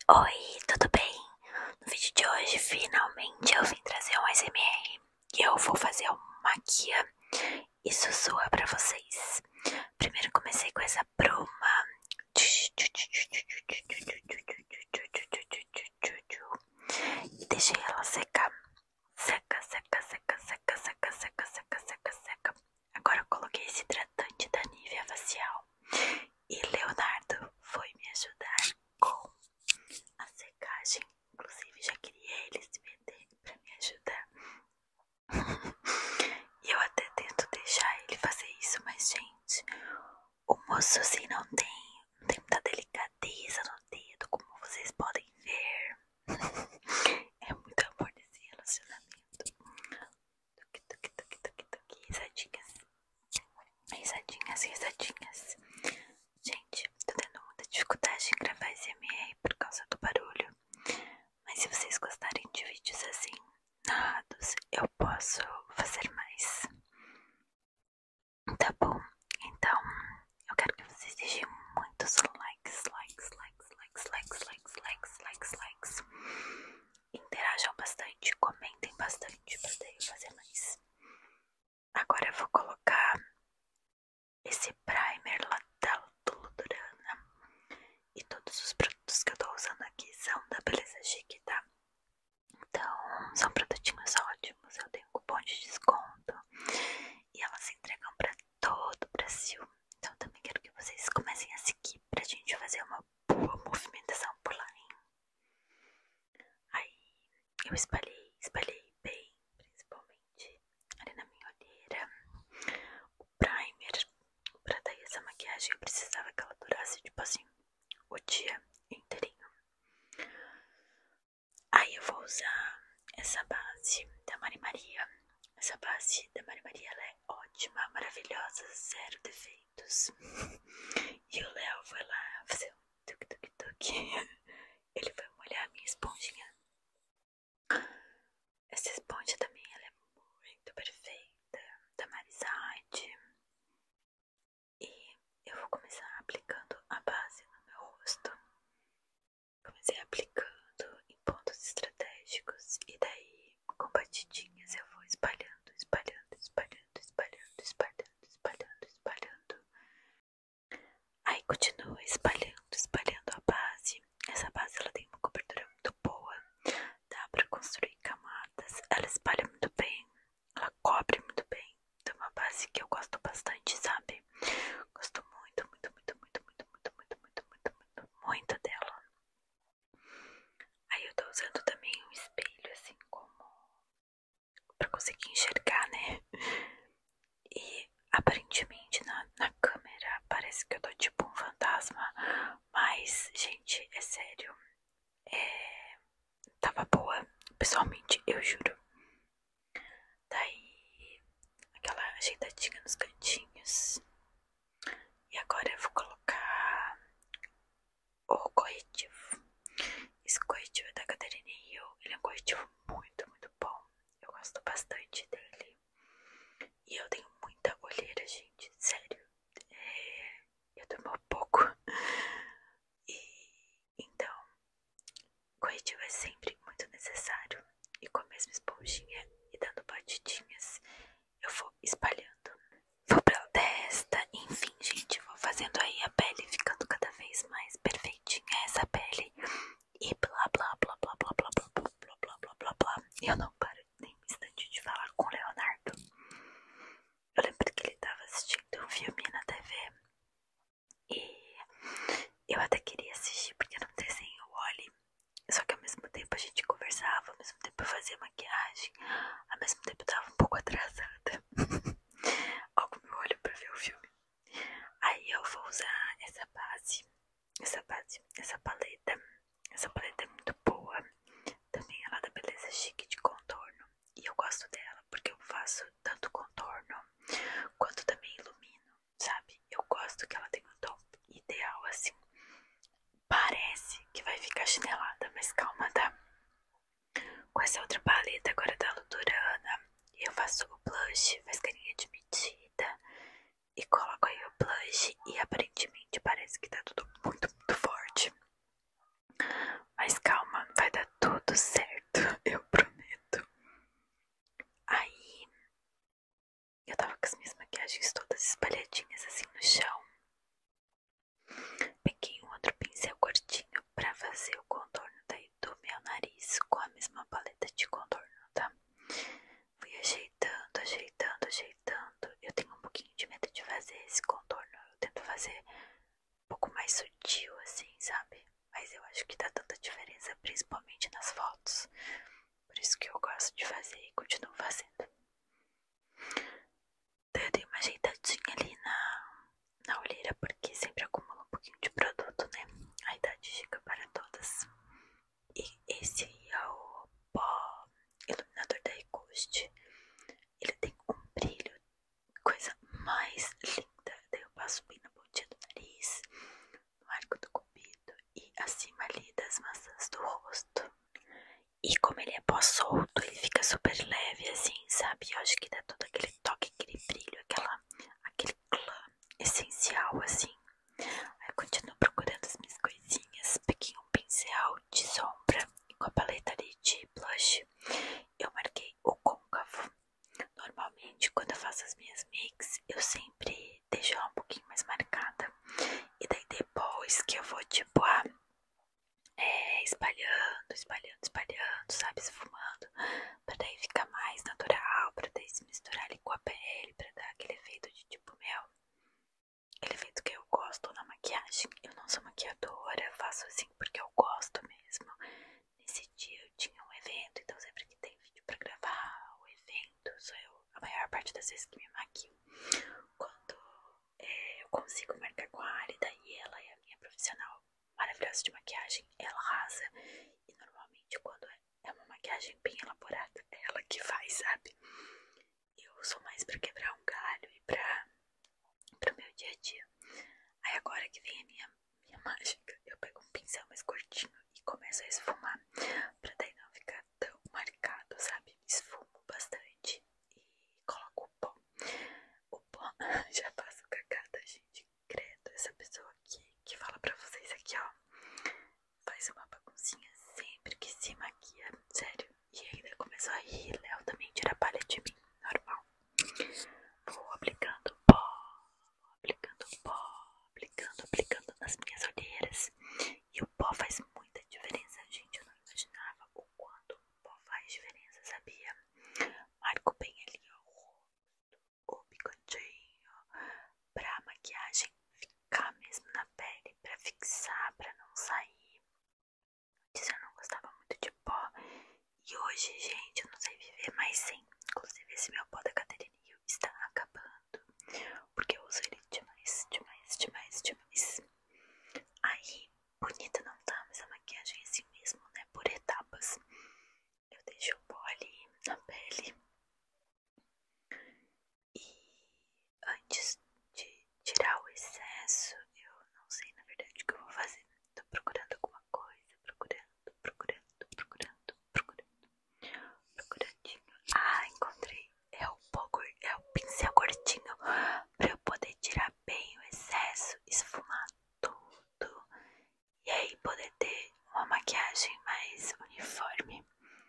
Oi, tudo bem? No vídeo de hoje, finalmente eu vim trazer um ASMR e eu vou fazer um maquia e sussurra pra vocês. Primeiro comecei com essa bruma e deixei ela secar. Seca, seca, seca, seca, seca, seca, seca, seca, seca. Agora eu coloquei esse hidratante da Nivea facial e Leonardo foi me ajudar com a secagem. Inclusive já queria ele se meter pra me ajudar. E eu até tento deixar ele fazer isso, mas gente, o moço assim não tem muita delicadeza no dedo, como vocês podem ver. É muito amor nesse relacionamento. Tuque, tuque, tuque, tuque, tuque. Risadinhas. Risadinhas, risadinhas. Gente, tô tendo muita dificuldade em gravar ASMR por causa do barulho. Mas se vocês gostarem de vídeos assim, narrados, eu posso fazer mais. Tá bom? Então, eu quero que vocês deixem muitos likes, likes, likes, likes, likes, likes, likes, likes, likes. Interajam bastante, comentem bastante pra daí eu fazer mais. Agora eu vou colocar esse primer do Ludurana. E todos os produtos que eu tô usando aqui são da Beleza Chique, tá? Então, são produtinhos ótimos. Eu tenho cupom de desconto e elas entregam pra todo o Brasil. Então, eu também quero que vocês comecem a seguir pra gente fazer uma boa movimentação por lá, hein? Aí, eu espalhei bem, principalmente ali na minha olheira, o primer. Pra daí essa maquiagem eu precisava que ela durasse, tipo assim, o dia inteirinho. Aí eu vou usar essa base da Mari Maria. Essa base da Mari Maria, ela é ótima, maravilhosa, zero defeitos. E o Léo foi lá fazer um tuk-tuk-tuk. Ele foi molhar a minha esponjinha. Essa esponja também, ela é muito perfeita, da Marisade. E eu vou começar aplicando a base no meu rosto. Comecei aplicando em pontos estratégicos e daí com batidinhas eu vou espalhando, espalhando, espalhando, espalhando, espalhando, espalhando, espalhando. Aí continuo espalhando, espalhando a base. Essa base ela tem uma cobertura muito boa, dá pra construir camadas, ela espalha muito bem, ela cobre muito bem. Então é uma base que eu gosto bastante, sabe? Gosto muito, muito, muito, muito, muito, muito, muito, muito, muito, muito, muito dela. Aí eu tô usando também um espelho assim como pra conseguir enxergar, né? E aparentemente na câmera parece que eu tô tipo um fantasma. Mas, gente, é sério. Tava boa. Pessoalmente, eu juro. Daí, aquela ajeitadinha nos cantinhos. E agora eu vou colocar o corretivo. Esse corretivo é da Caterine Hill. Ele é um corretivo muito, muito bom. Eu gosto bastante dele. E eu tenho muita olheira, gente. Sério. Eu durmo pouco. E então, corretivo é sempre muito necessário. E com a mesma esponjinha e dando batidinhas, eu vou espalhando. Vou pra testa, enfim, gente, vou fazendo aí a pele ficando cada vez mais perfeitinha, essa pele. E blá blá blá blá blá blá blá blá blá blá blá blá blá. Eu não paro nem um instante de falar com o Leonardo. Eu lembro que ele tava assistindo um filme na TV e eu até queria assistir porque era um desenho Wall-E. Só que ao mesmo tempo a gente conversava, ao mesmo tempo eu fazia maquiagem, ao mesmo tempo eu tava um pouco atrasada. Ó, como eu olho pra ver o filme. Aí eu vou usar essa base, essa paleta. Essa paleta é muito boa. Também ela é da Beleza Chique de contorno. E eu gosto dela porque eu faço tanto contorno quanto também ilumino, sabe? Eu gosto que ela tem um tom ideal assim. Parece que vai ficar chinelada, mas calma, tá? Com essa outra paleta agora da Ludurana, eu faço o blush, faz carinha de medida e coloco aí o blush e aparentemente parece que tá tudo muito, muito forte. Mas calma, vai dar tudo certo, eu prometo. Aí, eu tava com as minhas maquiagens todas espalhadinhas assim no chão. Peguei um outro pincel curtinho pra fazer o contorno daí do meu nariz com a mesma paleta de contorno, tá? Fui ajeitando, ajeitando, ajeitando. Eu tenho um pouquinho de medo de fazer esse contorno. Eu tento fazer um pouco mais sutil assim, sabe? Mas eu acho que dá tanta diferença, principalmente nas fotos. Por isso que eu gosto de fazer e continuo fazendo. Eu dei uma ajeitadinha ali na olheira, porque sempre acumula um pouquinho de produto, né? A idade chega para todas. E esse aí é o pó iluminador da Ricoste. Ele tem um brilho, coisa mais linda. Daí eu passo bem na pontinha do nariz, no arco do cupido e acima ali das maçãs do rosto. E como ele é pó solto, ele fica super leve assim, sabe? Eu acho que dá todo aquele toque, aquele brilho, aquele clã essencial assim. Aí eu continuo procurando as minhas coisinhas. Peguei um pincel de sombra e com a paleta ali de blush eu marquei o côncavo. Normalmente quando eu faço as minhas makes eu sempre deixo ela um pouquinho mais marcada. E daí depois que eu vou tipo espalhando, espalhando, espalhando, sabe, esfumando, pra daí ficar mais natural, pra daí se misturar ali com a pele, pra dar aquele efeito de tipo, aquele efeito que eu gosto na maquiagem. Eu não sou maquiadora, faço assim porque eu gosto mesmo. Nesse dia eu tinha um evento, então sempre que tem vídeo pra gravar o evento, sou eu a maior parte das vezes que me maquio. Quando eu consigo marcar com a área, daí ela é a minha profissional maravilhosa de maquiagem, ela arrasa. E normalmente quando é uma maquiagem bem elaborada, é ela que faz, sabe? Eu sou mais pra quebrar um galho e pro meu dia a dia. Aí agora que vem a minha mágica, eu pego um pincel mais curtinho e começo a esfumar, pra daí não ficar tão marcado, sabe? Esfumo bastante e coloco o pó. O pó já passo cagada, gente. Credo, essa pessoa que fala pra vocês aqui, ó, faz uma baguncinha sempre que se maquia, sério. E ainda começou a rir, Léo também tira palha de mim, normal. Vou aplicando pó, aplicando pó, aplicando nas minhas olheiras. E o pó faz muita diferença, gente. Eu não imaginava o quanto o pó faz diferença, sabia? Marco bem ali o bigodinho, pra maquiagem ficar mesmo na pele, pra fixar, pra não sair. Antes eu não gostava muito de pó. E hoje, gente, eu não sei viver mais sem. Inclusive esse meu pó da Catherine Hill está acabando, porque eu uso ele demais, demais, demais, demais. Aí, bonita não tá, mas a maquiagem é assim mesmo, né? Por etapas. Eu deixo o pó ali na pele. E antes de tirar o excesso, eu não sei na verdade o que eu vou fazer. Tô procurando alguma coisa, procurandinho. Ah, encontrei. É o pincel curtinho pra eu poder tirar bem o excesso, esfumar tudo e aí poder ter uma maquiagem mais uniforme.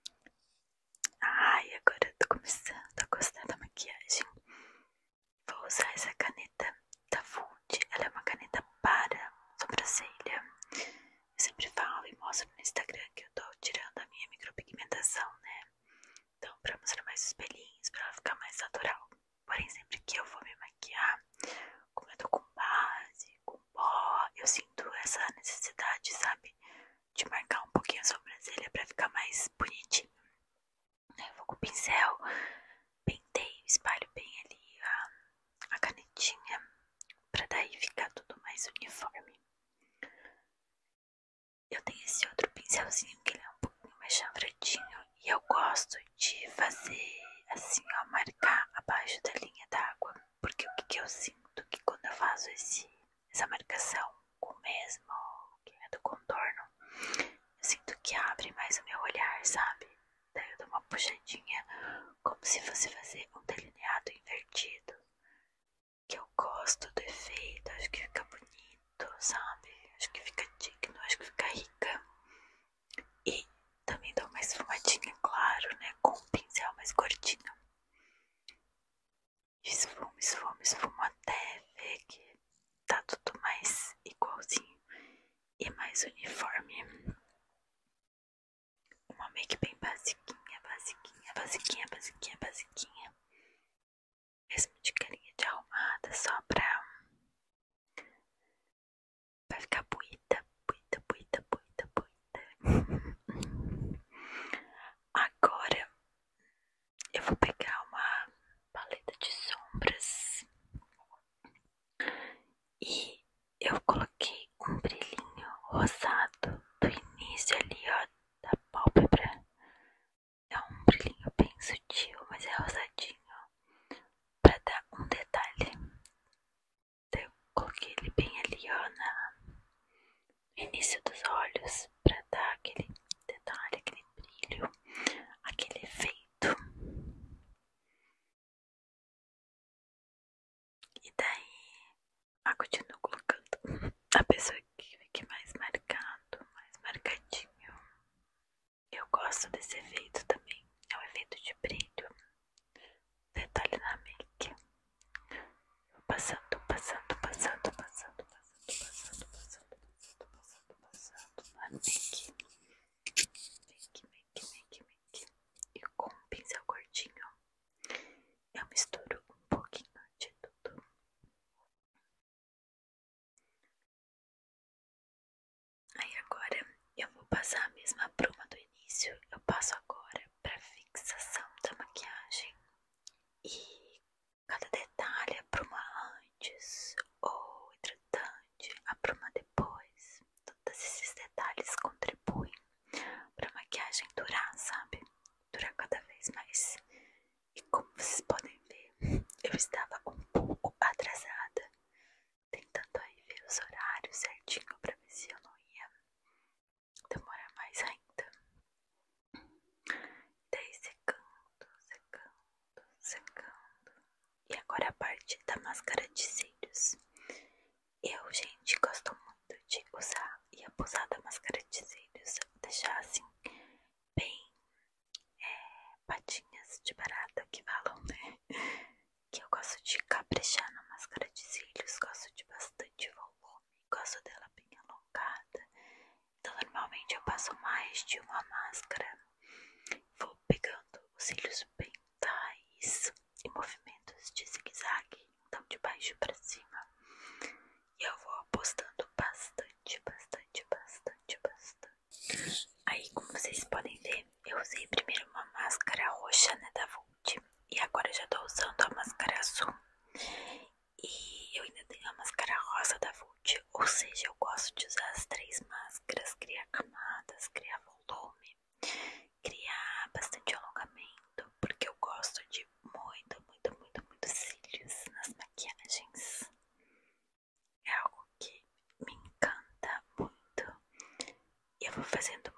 Ai, agora eu tô começando a gostar da maquiagem. Vou usar essa caneta da Food. Ela é uma caneta para sobrancelha. Eu sempre falo e mostro no Instagram que eu tô tirando a minha micropigmentação, né? Então, pra mostrar mais os pelinhos, pra ela ficar mais natural. Porém, sempre que eu vou me maquiar, como eu tô com base, com pó, eu sinto essa necessidade, sabe? De marcar um pouquinho a sobrancelha pra ficar mais bonitinho. Eu vou com o pincel, penteio, espalho bem ali a canetinha, pra daí ficar tudo mais uniforme. Eu tenho esse outro pincelzinho que ele é um pouquinho mais chanfradinho e eu gosto de fazer assim, ó, marcar abaixo da linha d'água, porque o que eu sinto que quando eu faço essa marcação com o mesmo que é do contorno, eu sinto que abre mais o meu olhar, sabe? Daí eu dou uma puxadinha, como se fosse fazer um delineado invertido, que eu gosto do efeito, acho que fica bonito, sabe? Acho que fica digno, acho que fica rica. mais uniforme. Uma make bem basiquinha, basiquinha, basiquinha, basiquinha, basiquinha. Mesmo de carinha de arrumada, só pra ficar bonita, bonita, bonita, bonita, bonita. Agora eu vou pegar uma paleta de sombras e eu coloquei um brilhinho rosado do início ali, ó, da pálpebra. É um brilhinho bem sutil, mas é rosadinho, pra dar um detalhe. Então, eu coloquei ele bem ali, ó, no início dos olhos, pra dar aquele detalhe, aquele brilho, aquele efeito. E daí, continuo colocando a pessoa que fique mais marcado, mais marcadinho. Eu gosto desse efeito também, é um efeito de brilho, detalhe na make. Passando, passando, passando, passando, passando, passando, passando, passando, passando na make. Make. E com um pincel curtinho eu misturo um pouquinho de tudo. Aí agora eu vou passar a mesma bruma do início. Eu passo agora para fixação da maquiagem. E cada detalhe, a bruma antes ou hidratante, a bruma depois. Todos esses detalhes contribuem para a maquiagem durar, sabe? Durar cada vez mais. E como vocês podem ver, eu estava um pouco atrasada, tentando aí ver os horários certinho para ver se eu não ia demorar mais ainda. Daí secando. E agora a parte da máscara de cílios. Eu, gente, gosto muito de usar e abusar da máscara de cílios. Deixar assim, bem patinhas de barata que falam, né? Que eu gosto de caprichar na máscara de cílios. Gosto de bastante volume. Gosto dela bem alongada. Então, normalmente eu passo mais de uma máscara. Vou pegando os cílios bem raiz e movimentos de zigue-zague, então de baixo pra cima. E eu vou apostando bastante, bastante, bastante, bastante. Aí, como vocês podem ver, eu usei primeiro uma máscara roxa, né, da Vult. E agora eu já tô usando a máscara azul. E eu ainda tenho a máscara rosa da Vult. Ou seja, eu gosto de usar as três máscaras, criar camadas, criar volume, criar bastante alongamento, porque eu gosto de muito cílios nas maquiagens. É algo que me encanta muito. E eu vou fazendo